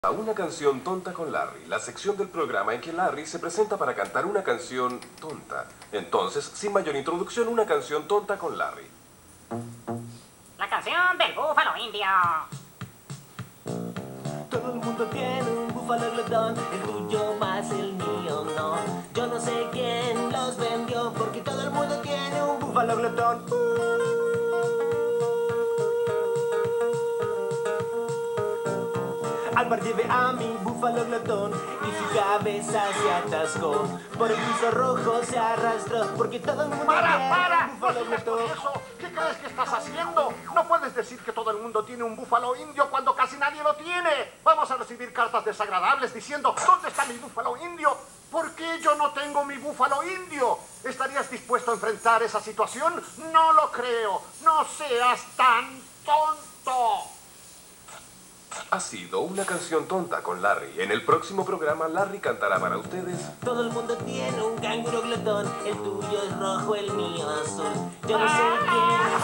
A una canción tonta con Larry, la sección del programa en que Larry se presenta para cantar una canción tonta. Entonces, sin mayor introducción, una canción tonta con Larry. La canción del búfalo indio. Todo el mundo tiene un búfalo glotón, el tuyo más el mío no. Yo no sé quién los vendió, porque todo el mundo tiene un búfalo glotón. Al bar llevé a mi búfalo glotón y su cabeza se atascó. Por el piso rojo se arrastró, porque todo el mundo ¡Para! tiene un ¡No búfalo sigas con glotón. eso! ¿Qué crees que estás haciendo? No puedes decir que todo el mundo tiene un búfalo indio cuando casi nadie lo tiene. Vamos a recibir cartas desagradables diciendo ¿dónde está mi búfalo indio? ¿Por qué yo no tengo mi búfalo indio? ¿Estarías dispuesto a enfrentar esa situación? No lo creo. No seas tan tonto. Ha sido una canción tonta con Larry. En el próximo programa, Larry cantará para ustedes. Todo el mundo tiene un canguro glotón, el tuyo es rojo, el mío azul. Yo no sé quién